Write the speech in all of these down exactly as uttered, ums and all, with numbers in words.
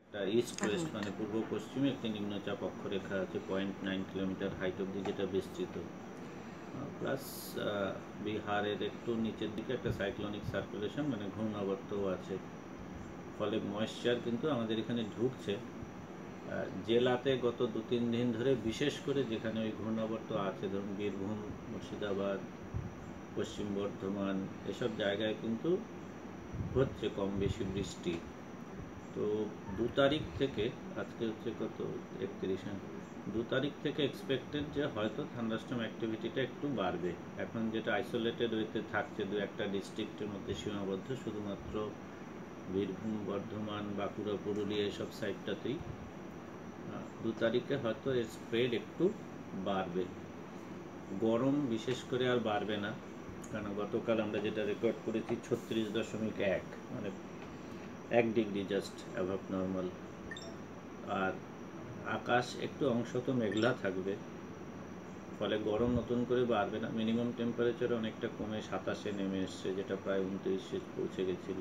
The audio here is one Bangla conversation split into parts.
ইস্ট ওয়েস্ট মানে পূর্ব পশ্চিমে একটি নিম্নচাপ অক্ষরেখা আছে পয়েন্ট নাইন কিলোমিটার হাইট অব্দি, যেটা বিস্তৃত। প্লাস বিহারের একটু নিচের দিকে একটা সাইক্লোনিক সার্কুলেশন মানে ঘূর্ণাবর্তও আছে। ফলে ময়েশ্চার কিন্তু আমাদের এখানে ঢুকছে। জেলাতে গত দু তিন দিন ধরে বিশেষ করে যেখানে ওই ঘূর্ণাবর্ত আছে, ধরুন বীরভূম, মুর্শিদাবাদ, পশ্চিম বর্ধমান, এসব জায়গায় কিন্তু হচ্ছে কম বেশি বৃষ্টি। তো দু তারিখ থেকে, আজকে হচ্ছে কত, একত্রিশ, দু তারিখ থেকে এক্সপেক্টেড যে হয়তো থান্ডারস্টর্ম অ্যাক্টিভিটিটা একটু বাড়বে। এখন যেটা আইসোলেটেড ওয়েতে থাকছে দু একটা ডিস্ট্রিক্টের মধ্যে সীমাবদ্ধ, শুধুমাত্র বীরভূম, বর্ধমান, বাঁকুড়া, পুরুলিয়া এসব সাইডটাতেই। দু তারিখে হয়তো এর স্প্রেড একটু বাড়বে। গরম বিশেষ করে আর বাড়বে না, কারণ গতকাল আমরা যেটা রেকর্ড করেছি ছত্রিশ দশমিক এক, মানে এক ডিগ্রি জাস্ট অ্যাভাব নর্মাল। আর আকাশ একটু অংশত মেঘলা থাকবে, ফলে গরম নতুন করে বাড়বে না। মিনিমাম টেম্পারেচার অনেকটা কমে সাতাশে নেমে এসছে, যেটা প্রায় উনত্রিশে পৌঁছে গেছিল।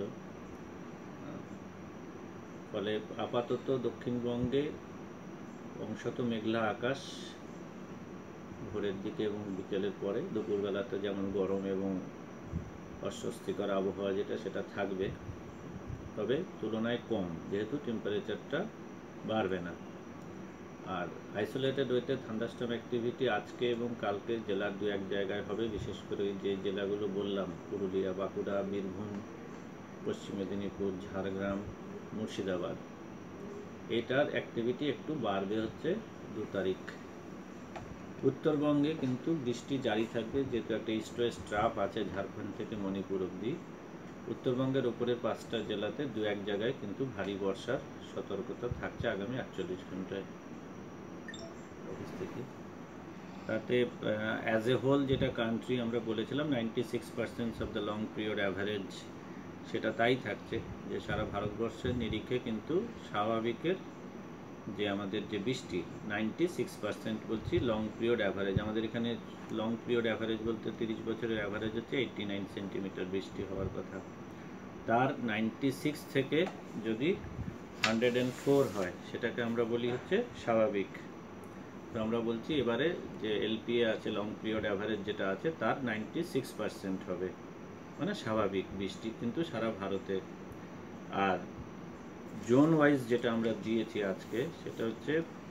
ফলে আপাতত দক্ষিণবঙ্গে অংশত মেঘলা আকাশ ভোরের দিকে এবং বিকেলের পরে। দুপুরবেলাতে যেমন গরম এবং অস্বস্তিকর আবহাওয়া যেটা, সেটা থাকবে, তবে তুলনায় কম, যেহেতু টেম্পারেচারটা বাড়বে না। আর আইসোলেটেড ওয়েতে থান্ডারস্টর্ম অ্যাক্টিভিটি আজকে এবং কালকে জেলার দু এক জায়গায় হবে, বিশেষ করে যে জেলাগুলো বললাম, পুরুলিয়া, বাঁকুড়া, বীরভূম, পশ্চিম মেদিনীপুর, ঝাড়গ্রাম, মুর্শিদাবাদ। এটার অ্যাক্টিভিটি একটু বাড়বে হচ্ছে দু তারিখ। উত্তরবঙ্গে কিন্তু বৃষ্টি জারি থাকবে, যেহেতু একটা ইস্ট ওয়েস্ট ট্রাপ আছে ঝাড়খণ্ড থেকে মণিপুর অবধি। উত্তরবঙ্গের ওপরের পাঁচটা জেলাতে দু এক জায়গায় কিন্তু ভারী বর্ষার সতর্কতা থাকছে আগামী আটচল্লিশ ঘন্টায়। অবস্থিতি তাতে অ্যাজ এ হোল যেটা কান্ট্রি আমরা বলেছিলাম ninety six percent of the long period average, সেটা তাই থাকছে, যে সারা ভারতবর্ষের নিরিখে কিন্তু স্বাভাবিকের যে আমাদের যে বৃষ্টি নাইনটি সিক্স পার্সেন্ট বলছি লং পিরিয়ড অ্যাভারেজ। আমাদের এখানে লং পিরিয়ড অ্যাভারেজ বলতে তিরিশ বছরের অ্যাভারেজ হচ্ছে এইট্টি নাইন সেন্টিমিটার বৃষ্টি হওয়ার কথা। তার নাইনটি সিক্স থেকে যদি হান্ড্রেড অ্যান্ড ফোর হয়, সেটাকে আমরা বলি হচ্ছে স্বাভাবিক। তো আমরা বলছি এবারে যে এলপিএ আছে, লং পিরিয়ড অ্যাভারেজ যেটা আছে, তার নাইনটি সিক্স পার্সেন্ট হবে, মানে স্বাভাবিক বৃষ্টি কিন্তু সারা ভারতে। আর জোন ওয়াইজ যেটা আমরা দিয়েছি আজকে, সেটা হচ্ছে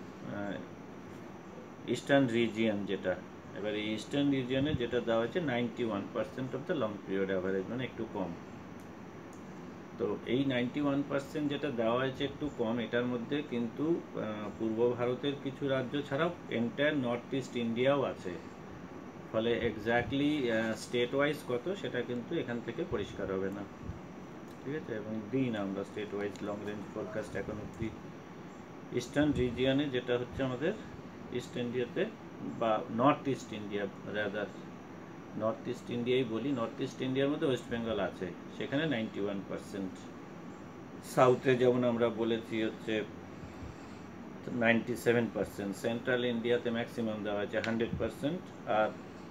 ইস্টার্ন রিজিয়ন যেটা। এবারে ইস্টার্ন রিজিয়নে যেটা দেওয়া হয়েছে ninety one percent of the long period average, মানে একটু কম। তো এই নাইনটি ওয়ান পার্সেন্ট যেটা দেওয়া হয়েছে একটু কম, এটার মধ্যে কিন্তু পূর্ব ভারতের কিছু রাজ্য ছাড়াও এন্টায়ার নর্থ ইস্ট ইন্ডিয়াও আছে। ফলে এক্স্যাক্টলি স্টেট ওয়াইজ কত, সেটা কিন্তু এখান থেকে পরিষ্কার হবে না, ঠিক আছে। এবং দিই না আমরা state wise long range forecast এখন অব্দি। ইস্টার্ন রিজিয়নে যেটা হচ্ছে আমাদের ইস্ট ইন্ডিয়াতে বা north east India, rather north east ইন্ডিয়াই বলি, নর্থ ইস্ট ইন্ডিয়ার মধ্যে ওয়েস্ট বেঙ্গল আছে, সেখানে নাইনটি ওয়ান পার্সেন্ট। সাউথে যেমন আমরা বলেছি হচ্ছে নাইনটি সেভেন পার্সেন্ট। সেন্ট্রাল ইন্ডিয়াতে ম্যাক্সিমাম দেওয়া আছে হান্ড্রেড পার্সেন্ট, আর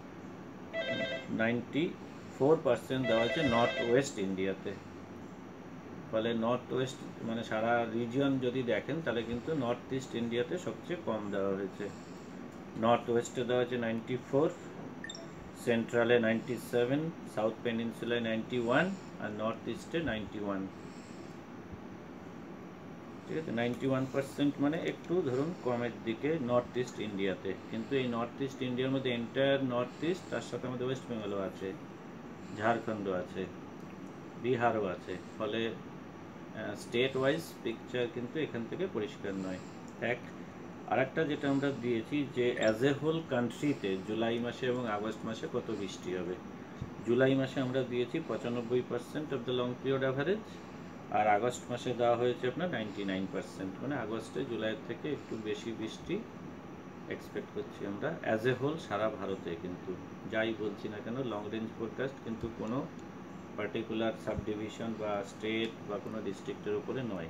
নাইনটি ফোর পার্সেন্ট দেওয়া হচ্ছে নর্থ ওয়েস্ট ইন্ডিয়াতে। ফলে নর্থ ওয়েস্ট মানে সারা রিজিয়ন যদি দেখেন, তাহলে কিন্তু নর্থ ইস্ট ইন্ডিয়াতে সবচেয়ে কম দেওয়া হয়েছে। নর্থ ওয়েস্টে দেওয়া হয়েছে নাইনটি ফোর, সেন্ট্রালে নাইনটি সেভেন, সাউথ পেনিনসুলায় নাইনটি ওয়ান, আর নর্থ ইস্টে নাইনটি ওয়ান, ঠিক আছে। নাইনটি ওয়ান পার্সেন্ট মানে একটু ধরুন কমের দিকে নর্থ ইস্ট ইন্ডিয়াতে। কিন্তু এই নর্থ ইস্ট ইন্ডিয়ার মধ্যে এন্টায়ার নর্থ ইস্ট, তার সাথে আমাদের ওয়েস্ট বেঙ্গলও আছে, ঝাড়খণ্ড আছে, বিহারও আছে। ফলে স্টেট ওয়াইজ পিকচার কিন্তু এখান থেকে পরিষ্কার নয়, এক। আর একটা যেটা আমরা দিয়েছি যে অ্যাজ এ হোল কান্ট্রিতে জুলাই মাসে এবং আগস্ট মাসে কত বৃষ্টি হবে। জুলাই মাসে আমরা দিয়েছি পঁচানব্বই percent of the long period average, আর আগস্ট মাসে দেওয়া হয়েছে আপনার নাইনটি নাইন পার্সেন্ট, মানে আগস্টে জুলাইয়ের থেকে একটু বেশি বৃষ্টি এক্সপেক্ট করছি আমরা অ্যাজ এ হোল সারা ভারতে। কিন্তু যাই বলছি না কেন, লং রেঞ্জ ফোরকাস্ট কিন্তু কোনো পার্টিকুলার সাব ডিভিশন বা স্টেট বা কোনো ডিস্ট্রিক্টের উপরে নয়।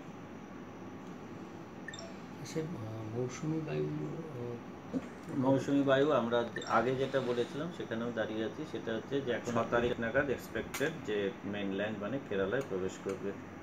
মৌসুমি বায়ু মৌসুমি বায়ু আমরা আগে যেটা বলেছিলাম সেখানেও দাঁড়িয়ে আছি, সেটা হচ্ছে যে এখন ছ তারিখ নাগাদ এক্সপেক্টেড যে মেইনল্যান্ড মানে কেরালায় প্রবেশ করবে।